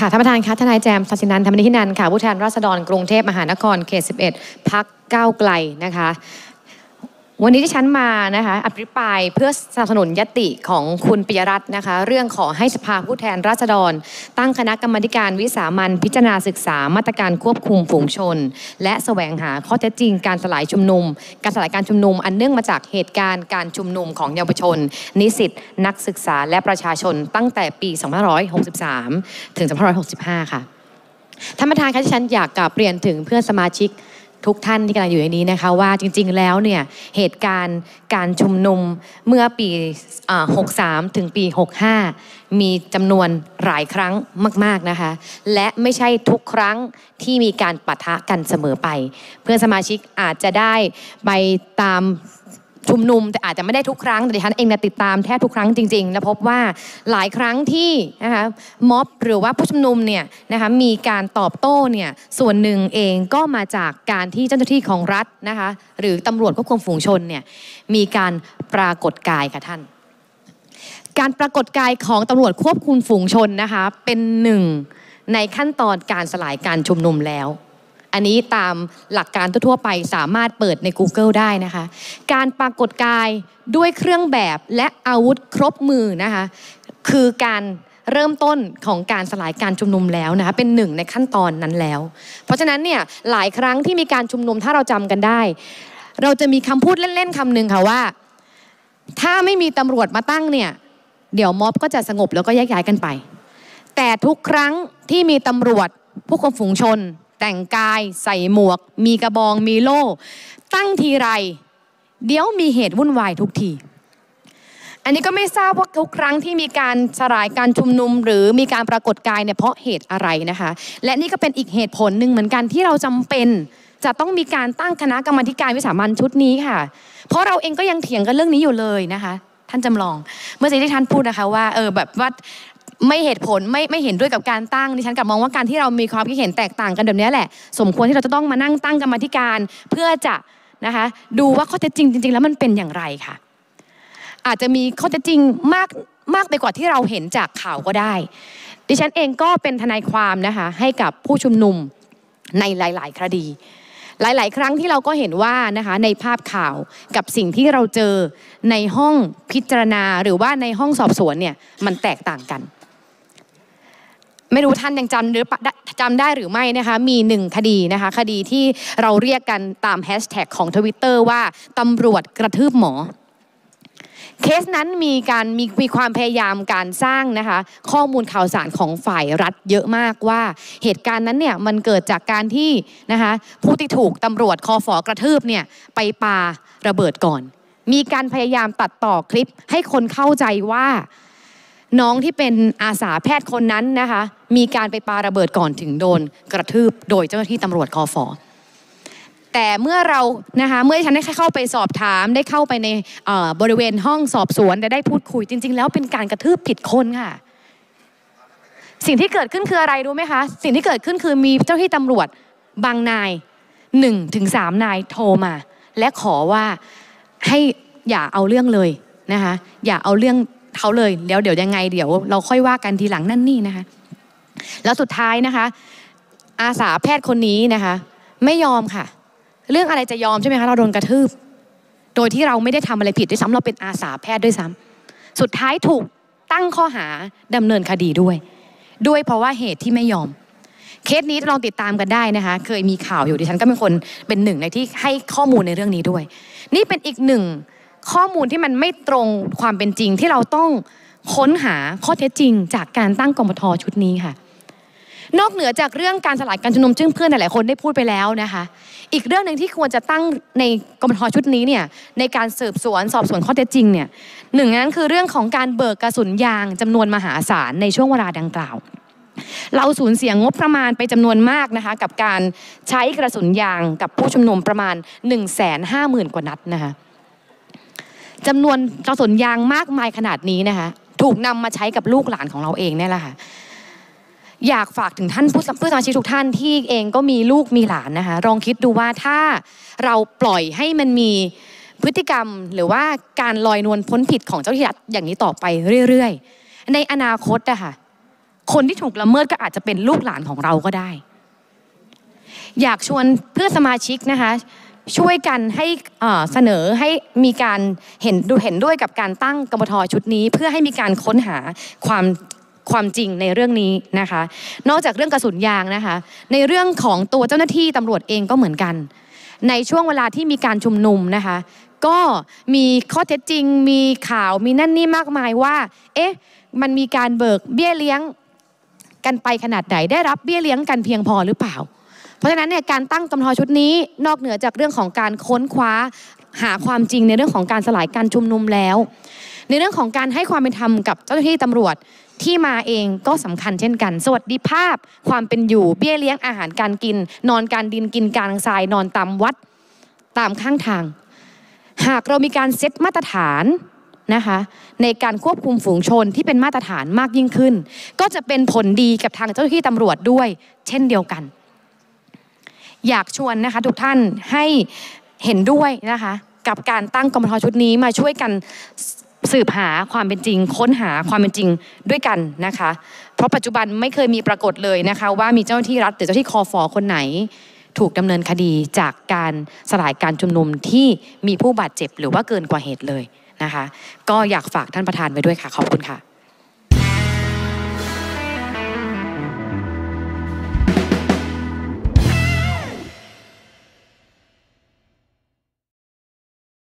ค่ะท่านประธานคะทนายแจมศศินันท์ ธรรมนิธินันท์ค่ะผู้แทนราษฎรกรุงเทพมหานครเขต11พรรคก้าวไกลนะคะวันนี้ที่ฉันมานะคะอภิปรายเพื่อสนับสนุนญัตติของคุณปิยรัตน์นะคะเรื่องขอให้สภาผู้แทนราษฎรตั้งคณะกรรมาการวิสามัญพิจารณาศึกษามาตรการควบคุมฝูงชนและแสวงหาข้อเท็จจริงการสลายการชุมนุมอันเนื่องมาจากเหตุการณ์การชุมนุมของเยาวชนนิสิตนักศึกษาและประชาชนตั้งแต่ปี2563ถึง2565ค่ะท่านประธานคะที่ฉันอยากกราบเรียนถึงเพื่อนสมาชิกทุกท่านที่กำลังอยู่ในนี้นะคะว่าจริงๆแล้วเนี่ยเหตุการณ์การชุมนุมเมื่อปี63ถึงปี65มีจำนวนหลายครั้งมากๆนะคะและไม่ใช่ทุกครั้งที่มีการปะทะกันเสมอไปเพื่อนสมาชิกอาจจะได้ไปตามชุมนุมแต่อาจจะไม่ได้ทุกครั้งแต่ดิฉันเองติดตามแทบทุกครั้งจริงๆและพบว่าหลายครั้งที่นะคะม็อบหรือว่าผู้ชุมนุมเนี่ยนะคะมีการตอบโต้เนี่ยส่วนหนึ่งเองก็มาจากการที่เจ้าหน้าที่ของรัฐนะคะหรือตำรวจควบคุมฝูงชนเนี่ยมีการปรากฏกายค่ะท่านการปรากฏกายของตำรวจควบคุมฝูงชนนะคะเป็นหนึ่งในขั้นตอนการสลายการชุมนุมแล้วอันนี้ตามหลักการทั่วไปสามารถเปิดใน Google ได้นะคะการปรากฏกายด้วยเครื่องแบบและอาวุธครบมือนะคะคือการเริ่มต้นของการสลายการชุมนุมแล้วนะคะเป็นหนึ่งในขั้นตอนนั้นแล้วเพราะฉะนั้นเนี่ยหลายครั้งที่มีการชุมนุมถ้าเราจำกันได้เราจะมีคำพูดเล่นๆคำหนึ่งค่ะว่าถ้าไม่มีตำรวจมาตั้งเนี่ยเดี๋ยวม็อบก็จะสงบแล้วก็แยกย้ายกันไปแต่ทุกครั้งที่มีตำรวจผู้ควบคุมฝูงชนแต่งกายใส่หมวกมีกระบองมีโล่ตั้งทีไรเดี๋ยวมีเหตุวุ่นวายทุกทีอันนี้ก็ไม่ทราบว่าทุกครั้งที่มีการสลายการชุมนุมหรือมีการปรากฏกายเนี่ยเพราะเหตุอะไรนะคะและนี่ก็เป็นอีกเหตุผลหนึ่งเหมือนกันที่เราจำเป็นจะต้องมีการตั้งคณะกรรมาการวิสามัญชุดนี้ค่ะเพราะเราเองก็ยังเถียงกันเรื่องนี้อยู่เลยนะคะท่านจำลองเมื่อที่ท่านพูดนะคะว่าแบบว่าไม่เหตุผลไม่เห็นด้วยกับการตั้งดิฉันกลับมองว่าการที่เรามีความคิดเห็นแตกต่างกันแบบนี้แหละสมควรที่เราจะต้องมานั่งตั้งกรรมาธิการเพื่อจะนะคะดูว่าข้อเท็จจริงแล้วมันเป็นอย่างไรค่ะอาจจะมีข้อเท็จจริงมากไปกว่าที่เราเห็นจากข่าวก็ได้ดิฉันเองก็เป็นทนายความนะคะให้กับผู้ชุมนุมในหลายๆคดีหลายๆครั้งที่เราก็เห็นว่านะคะในภาพข่าวกับสิ่งที่เราเจอในห้องพิจารณาหรือว่าในห้องสอบสวนเนี่ยมันแตกต่างกันไม่รู้ท่านยังจำได้หรือไม่นะคะมีหนึ่งคดีนะคะคดีที่เราเรียกกันตามแฮชแท็กของ Twitter ว่าตำรวจกระทืบหมอเคสนั้นมีความพยายามการสร้างนะคะข้อมูลข่าวสารของฝ่ายรัฐเยอะมากว่าเหตุการณ์นั้นเนี่ยมันเกิดจากการที่นะคะผู้ที่ถูกตำรวจคฝ.กระทืบเนี่ยไปปาระเบิดก่อนมีการพยายามตัดต่อคลิปให้คนเข้าใจว่าน้องที่เป็นอาสาแพทย์คนนั้นนะคะมีการไปปาระเบิดก่อนถึงโดนกระทืบโดยเจ้าหน้าที่ตำรวจคฝ.แต่เมื่อเรานะคะเมื่อฉันได้เข้าไปสอบถามได้เข้าไปในบริเวณห้องสอบสวนได้พูดคุยจริงๆแล้วเป็นการกระทืบผิดคนค่ะสิ่งที่เกิดขึ้นคืออะไรรู้ไหมคะสิ่งที่เกิดขึ้นคือมีเจ้าหน้าที่ตำรวจบางนาย1-3 นายโทรมาและขอว่าให้อย่าเอาเรื่องเลยนะคะอย่าเอาเรื่องเขาเลยแล้วเดี๋ยวยังไงเดี๋ยวเราค่อยว่ากันทีหลังนั่นนี่นะคะแล้วสุดท้ายนะคะอาสาแพทย์คนนี้นะคะไม่ยอมค่ะเรื่องอะไรจะยอมใช่ไหมคะเราโดนกระทืบโดยที่เราไม่ได้ทำอะไรผิดด้วยซ้ำเราเป็นอาสาแพทย์ด้วยซ้ำสุดท้ายถูกตั้งข้อหาดำเนินคดีด้วยเพราะว่าเหตุที่ไม่ยอมเคสนี้ลองติดตามกันได้นะคะเคยมีข่าวอยู่ดิฉันก็เป็นหนึ่งในที่ให้ข้อมูลในเรื่องนี้ด้วยนี่เป็นอีกหนึ่งข้อมูลที่มันไม่ตรงความเป็นจริงที่เราต้องค้นหาข้อเท็จจริงจากการตั้งกมท.ชุดนี้ค่ะนอกเหนือจากเรื่องการสลายการชุมนุมซึ่งเพื่อนหลายๆคนได้พูดไปแล้วนะคะอีกเรื่องหนึ่งที่ควรจะตั้งในกมท.ชุดนี้เนี่ยในการสืบสวนสอบสวนข้อเท็จจริงเนี่ยหนึ่งนั้นคือเรื่องของการเบิกกระสุนยางจำนวนมหาศาลในช่วงเวลาดังกล่าวเราสูญเสียงบประมาณไปจำนวนมากนะคะกับการใช้กระสุนยางกับผู้ชุมนุมประมาณ 150,000 กว่านัดนะคะจำนวนกระสุนยางมากมายขนาดนี้นะคะถูกนำมาใช้กับลูกหลานของเราเองเนี่ยแหละค่ะอยากฝากถึงท่านผู้สมาชิกทุกท่านที่เองก็มีลูกมีหลานนะคะลองคิดดูว่าถ้าเราปล่อยให้มันมีพฤติกรรมหรือว่าการลอยนวลพ้นผิดของเจ้าหน้าที่รัฐอย่างนี้ต่อไปเรื่อยๆในอนาคตนะคะคนที่ถูกละเมิดก็อาจจะเป็นลูกหลานของเราก็ได้อยากชวนเพื่อนสมาชิกนะคะช่วยกันให้เสนอให้มีการเห็นด้วยกับการตั้งกมท.ชุดนี้เพื่อให้มีการค้นหาความจริงในเรื่องนี้นะคะนอกจากเรื่องกระสุนยางนะคะในเรื่องของตัวเจ้าหน้าที่ตำรวจเองก็เหมือนกันในช่วงเวลาที่มีการชุมนุมนะคะก็มีข้อเท็จจริงมีข่าวมีนั่นนี่มากมายว่าเอ๊ะมันมีการเบิกเบี้ยเลี้ยงกันไปขนาดไหนได้รับเบี้ยเลี้ยงกันเพียงพอหรือเปล่าเพราะฉะนั้นเนี่ยการตั้งกมท.ชุดนี้นอกเหนือจากเรื่องของการค้นคว้าหาความจริงในเรื่องของการสลายการชุมนุมแล้วในเรื่องของการให้ความเป็นธรรมกับเจ้าหน้าที่ตำรวจที่มาเองก็สำคัญเช่นกันสวัสดิภาพความเป็นอยู่เบี้ยเลี้ยงอาหารการกินนอนการดินกินกลางทรายนอนตามวัดตามข้างทางหากเรามีการเซตมาตรฐานนะคะในการควบคุมฝูงชนที่เป็นมาตรฐานมากยิ่งขึ้นก็จะเป็นผลดีกับทางเจ้าหน้าที่ตำรวจด้วยเช่นเดียวกันอยากชวนนะคะทุกท่านให้เห็นด้วยนะคะกับการตั้งกมท.ชุดนี้มาช่วยกันสืบหาความเป็นจริงค้นหาความเป็นจริงด้วยกันนะคะเพราะปัจจุบันไม่เคยมีปรากฏเลยนะคะว่ามีเจ้าหน้าที่รัฐหรือเจ้าหน้าที่คฟ.คนไหนถูกดำเนินคดีจากการสลายการชุมนุมที่มีผู้บาดเจ็บหรือว่าเกินกว่าเหตุเลยนะคะก็อยากฝากท่านประธานไว้ด้วยค่ะขอบคุณค่ะ